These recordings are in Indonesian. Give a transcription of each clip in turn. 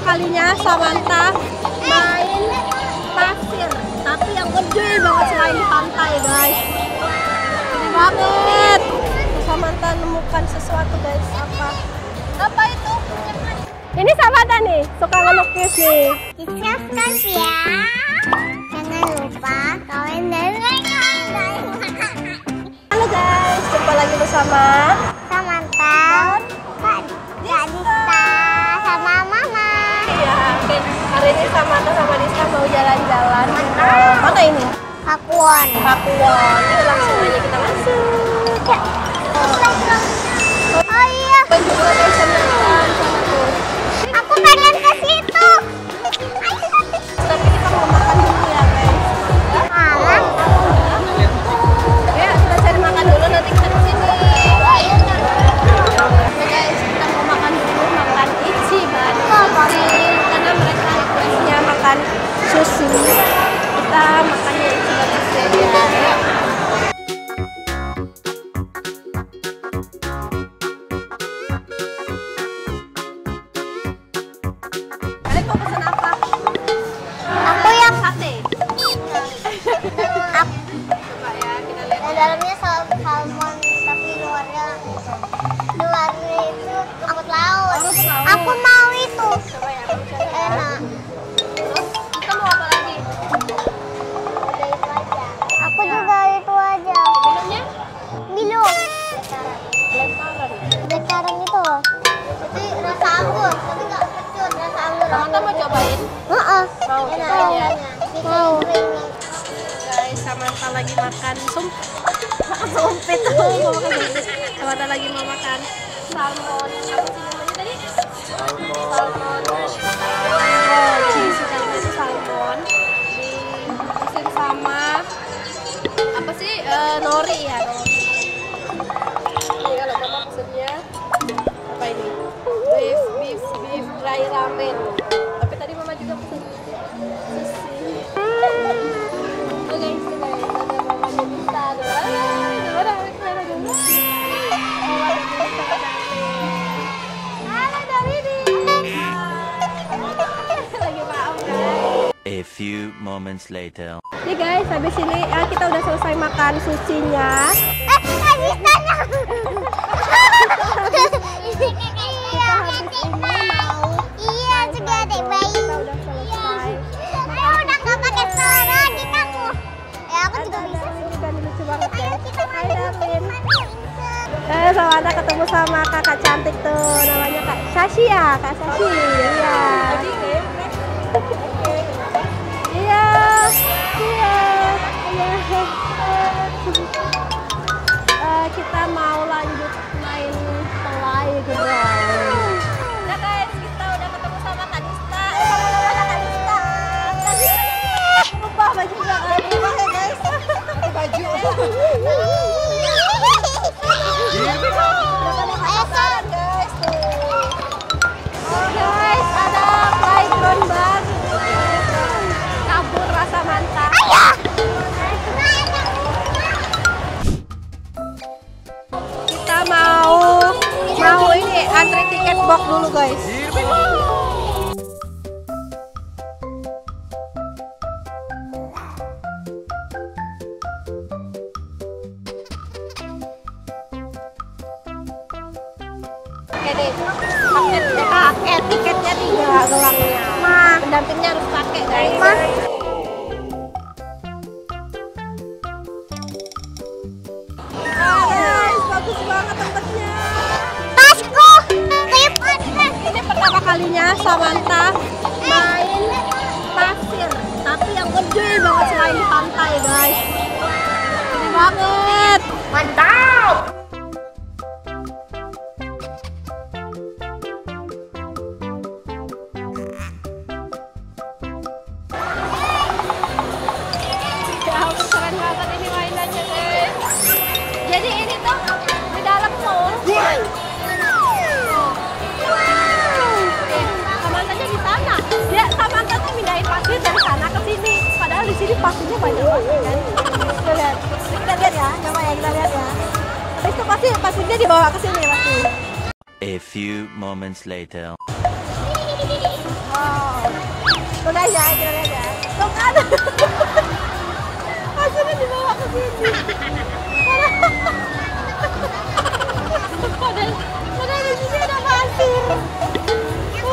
kalinya Samantha main pasir, tapi yang gede banget selain di pantai, guys. Gede banget. Samantha nemukan sesuatu, guys. Apa itu? Ini Samantha nih, suka ngelukis nih. Subscribe ya. Jangan lupa komen dan like. Halo guys, jumpa lagi bersama Samantha, Kak Dista, sama Mama. Iya, oke. Hari ini Samantha sama Dista mau jalan-jalan. Mana ini? Pakuwon. Pakuwon. Yuk langsung aja kita masuk. Ya. Oh iya. Baju location-nya kan sana tuh. Aku pengen ke situ. Tapi kita mau makan dulu ya guys. Malam. Ya, kita cari makan dulu nanti kita kesini. Oke guys, kita mau makan dulu, makan Ichiban sushi. Karena mereka requestnya makan sushi. Kita makannya Ichiban sushi aja. Kalian mau pesan apa? Aku yang Sate. aku. Coba ya, kita lihat. Yang dalamnya salmon tapi luarnya itu rumput laut. Rumput laut. Aku mau itu. Coba ya, kamu cari ya. Enak. Terus kita mau apa lagi? Udah itu aja. Aku juga itu aja. Minumnya? Minum. Blackcurrant. Blackcurrant itu. Tapi rasa anggur, tapi nggak kecut rasa anggur. Samantha mau cobain? Heeh. Mau Enak. cobain ya? Mau. Guys, Samantha lagi makan sumpit. Samantha lagi mau makan salmon. Apa sih namanya tadi? Salmon. Oh, cheese kali itu salmon. Dibungkusin sama apa sih? Nori ya. Ini kalau mama pesennya apa ini? Beef dry ramen. Tapi tadi mama juga pesen sushi. Oke, kita ada mamanya Dista. Ada kamera dulu. Halo Darini. Lagi maaf guys. A few moments later. Nih guys, habis ini kita udah selesai makan sushinya. Asistanya. Kita habis ini mau Iya, juga adik bayi. kita udah selesai. Aku udah nggak pakai suara lagi kamu. Ya aku juga bisa. Ini kan lucu banget ya. Kita Hai Darwin. bisa. Samantha ketemu sama kakak cantik tuh, namanya Kak Sashi ya, Kak Sashi. Iya. Iya. Kita mau lanjut main playground. Nah guys, kita udah ketemu sama Kak Dista. Kak Dista. Berubah bajunya kan? Berubah ya guys. Pakai baju. Udah pada kasaran guys tuh. Oh guys, ada playground baru. Kabur rasa mantap. Kita mau ini antri tiket box dulu guys. Oke deh, pakai tiketnya 3 gelangnya. Pendampingnya harus pakai guys. Guys, bagus banget tempatnya. Tasku. Ini pertama kalinya Samantha main pasir, tapi yang gede banget selain di pantai guys. Gede banget. Mantap. Ya, keren banget ini mainannya guys. Jadi ini tuh di dalam tuh. Samanthanya di sana. Dia Samantha tuh pindahin pasir dari sana ke sini. Padahal di sini pasirnya banyak banget kan. Kita lihat ya, coba ya kita lihat ya. Habis itu pasirnya dibawa ke sini pasti. A few moments later. Wow,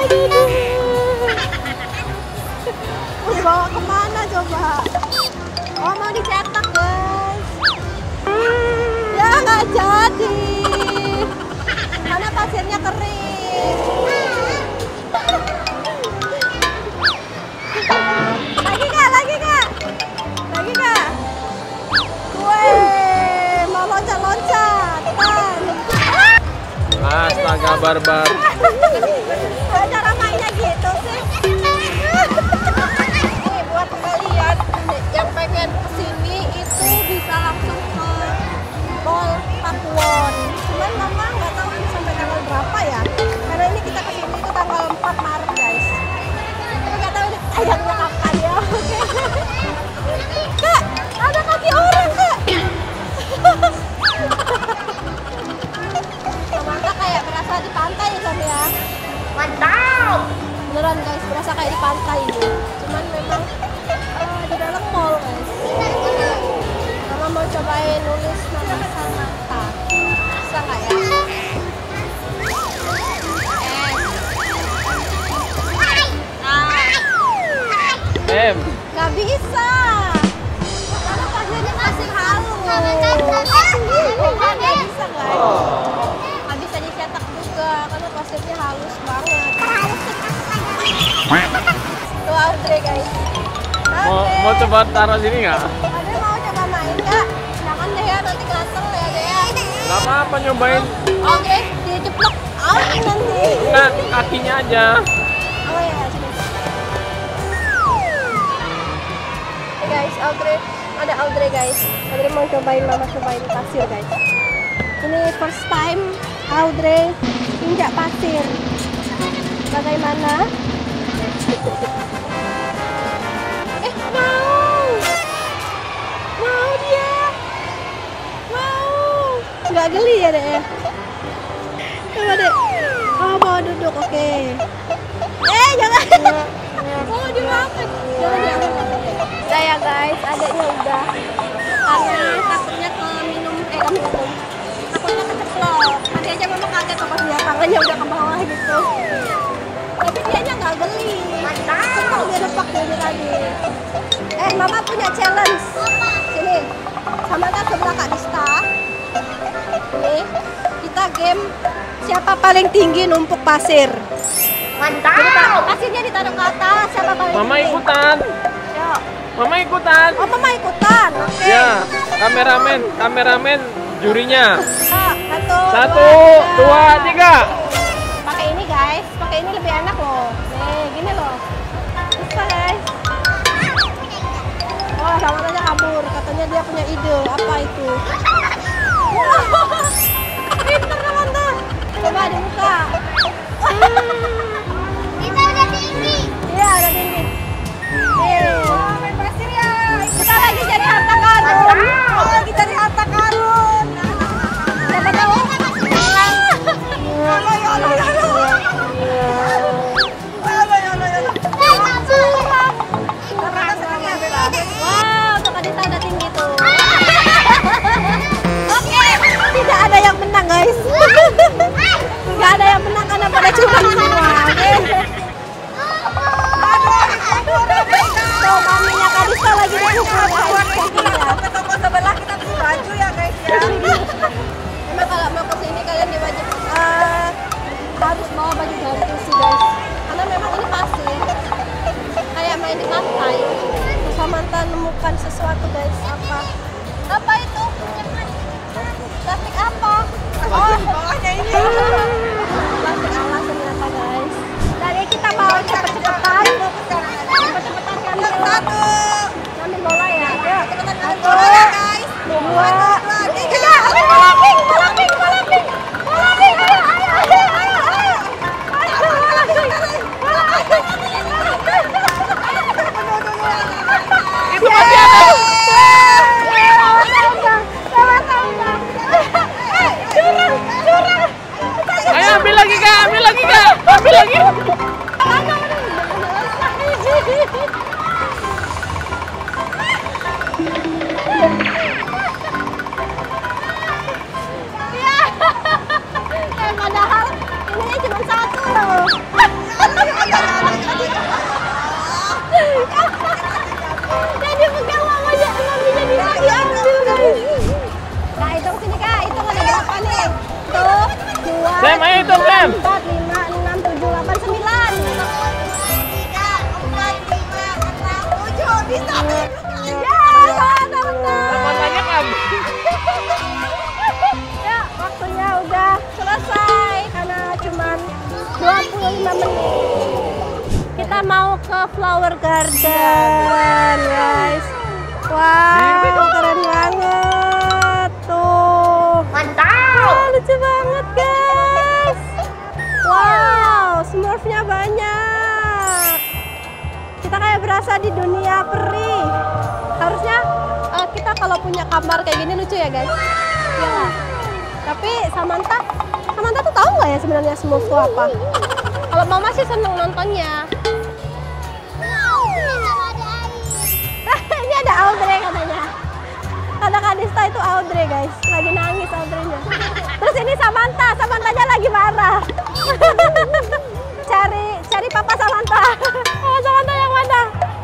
Mau dibawa kemana coba? Oh, mau dicetak guys. Ya nggak jadi. Karena pasirnya kering. Lagi kak, lagi kak. Lagi kak. Weh, mau loncat-loncat. Astaga barbar. Cara mainnya gitu sih. Nih buat kalian yang pengen kesini itu bisa langsung ke Mall Pakuwon. Cuman mama nggak tahu ini sampai tanggal berapa ya. Karena ini kita kesini itu tanggal 4 Maret guys. Tapi nggak tahu ini ayamnya kapan ya. Oke. Kak, ada kaki orang kak. Mantap kayak berasa di pantai ya Sam ya. Mantap. Beneran guys, berasa kayak di pantai ini. Cuman memang di dalam mall guys. Mama mau cobain nulis nama Samantha. Bisa nggak ya? M. Nggak bisa. Karena pasirnya masih halus. Nggak bisa guys. Nggak bisa dicetak juga karena pasirnya halus banget. Tuh Audrey guys. Mau coba taruh sini nggak? Audrey mau coba main nggak? Jangan deh ya, nanti kelihatan ya deh ya. Nggak apa-apa nyobain. Oke, diceplok out nanti. Enggak, kakinya aja. Oh ya, sini. Hey guys, ada Audrey guys. Audrey mau cobain, mama cobain pasir guys. Ini first time Audrey injak pasir. Bagaimana? Mau dia. Mau. Nggak geli ya deh ya. Coba deh. Oh mau duduk, oke. Jangan. Oh dimakan. Jangan diambil. Udah ya guys, adanya udah. Karena takutnya minum. Takutnya keceplok. Tadi aja mama kaget pas dia tangannya udah ke bawah gitu. Tapi dianya nggak geli. Senang dia nepak dari tadi. Mama punya challenge. Sini. Samantha sebelah Kak Dista. Nih, kita game siapa paling tinggi numpuk pasir. Mantap. Jadi pasirnya ditaruh ke atas, siapa paling Mama tinggi. ikutan. Yuk. Mama ikutan. Oh, mama ikutan. Oke. Ya, kameramen jurinya. Satu, 1, 2, 3. Pakai ini guys, pakai ini lebih enak loh. Nih, gini loh. Bisa guys. Wah, sama aja kabur. Katanya dia punya ide. Apa itu? Pinter teman-teman. Coba dibuka. Kita udah tinggi. Iya, udah tinggi. Nih. Main pasir ya. Kita lagi cari harta karun. Lagi cari harta karun. Siapa tahu? Wow, tuh Kadita udah tinggi tuh. Oke, tidak ada yang menang guys. Nggak ada yang menang karena pada curang semua. Oke. Tuh maminya Kadita lagi dipukul guys. Ke toko sebelah kita beli baju ya guys ya. Memang kalau mau kesini kalian wajib harus bawa baju ganti sih guys. Karena memang ini pasir. Kayak main di pantai. Samantha nemukan sesuatu guys. Apa itu? Plastik apa? Oh, bawahnya ini. Plastik alas ternyata guys. Dari kita bawa cepet-cepetan. Cepet-cepetan kami. Satu. Ambil bola ya. Ayo, cepetan ambil bola ya guys. 2, 3. Bola pink. Itu masih ada. Ayo ambil lagi kak. Ambil lagi. kita mau ke flower garden, guys. Wow, keren banget. Tuh. Mantap. Wah, lucu banget, guys. Wow, Smurfnya banyak. Kita kayak berasa di dunia peri. Harusnya kita kalau punya kamar kayak gini lucu ya, guys. Iya nggak? Tapi Samantha tuh tahu nggak ya sebenarnya Smurf itu apa? Kalau Mama sih seneng nontonnya. Ini ada Audrey katanya. Kata Kak Dista itu Audrey, guys. Lagi nangis Audrey-nya. Terus ini Samantha-nya lagi marah. Cari Papa Samantha. Papa Samantha yang mana?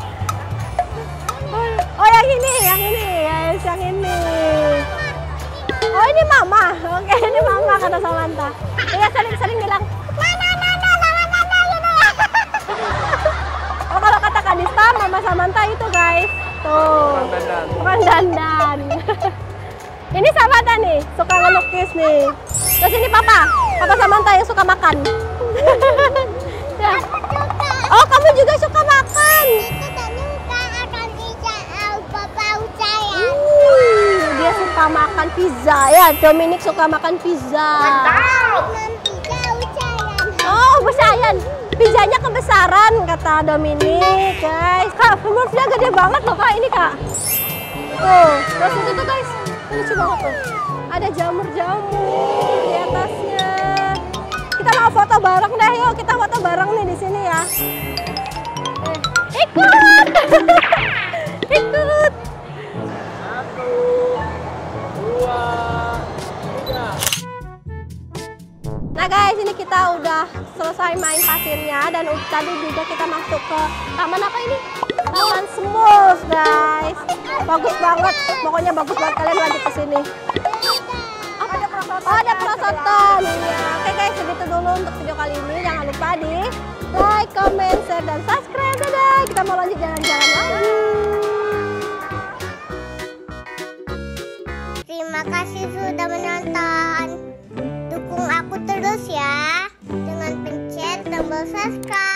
Oh, yang ini, guys, yang ini. Oh, ini Mama. Oke, ini Mama kata Samantha. Iya, sering bilang, oh, kalau kata Kak Dista, Mama Samantha itu, guys. Tuh, orang dandan. Ini Samantha nih, suka ngelukis nih. Terus ini Papa Samantha yang suka makan. Ya. Oh, kamu juga suka makan? Dia suka makan pizza ya. Dominic suka makan pizza. Oh, besaran. Pizzanya kebesaran kata Dominic, guys. Kak, Smurfnya gede banget loh, Kak. Ini, Kak. Tuh, terus itu tuh, guys. Lucu banget tuh. Ada jamur-jamur di atasnya. Kita mau foto bareng deh, yuk. Kita foto bareng nih di sini ya. Ikut. Ikut. 1, 2, 3. Nah, guys, ini kita udah selesai main pasirnya dan tadi juga kita masuk ke taman apa ini? Taman Smurf, guys. Bagus banget. Pokoknya bagus banget, kalian wajib ke sini. Oh, ada perosotan. Iya. Oke, guys, segitu dulu untuk video kali ini. Jangan lupa di like, comment, share, dan subscribe. Dadah. Kita mau lanjut jalan-jalan lagi. Terima kasih sudah menonton. Dukung aku terus ya dengan pencet tombol subscribe.